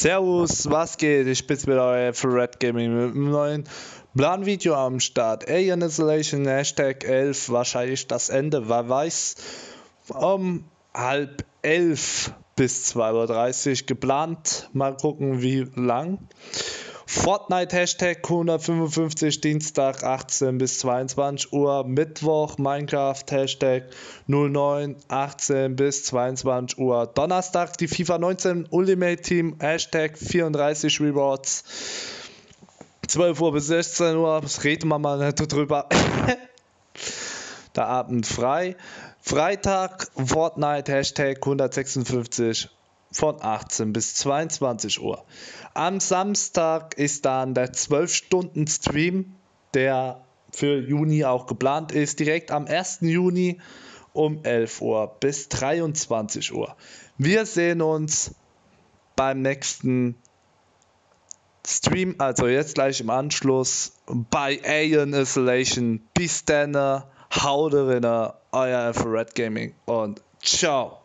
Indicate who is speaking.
Speaker 1: Servus, was geht? Ich bin's mit euer Red Gaming mit einem neuen Planvideo am Start. Alien Isolation, Hashtag 11, wahrscheinlich das Ende, wer weiß. Um 10:30 bis 2:30 Uhr geplant. Mal gucken, wie lang. Fortnite Hashtag 155, Dienstag 18 bis 22 Uhr. Mittwoch Minecraft Hashtag 09, 18 bis 22 Uhr. Donnerstag die FIFA 19 Ultimate Team Hashtag 34 Rewards. 12 Uhr bis 16 Uhr. Das reden wir mal nicht drüber. Der Abend frei. Freitag Fortnite Hashtag 156 von 18 bis 22 Uhr. Am Samstag ist dann der 12-Stunden-Stream, der für Juni auch geplant ist, direkt am 1. Juni um 11 Uhr bis 23 Uhr. Wir sehen uns beim nächsten Stream, also jetzt gleich im Anschluss bei Alien Isolation. Bis dann, haut rein, euer Red Gaming und ciao.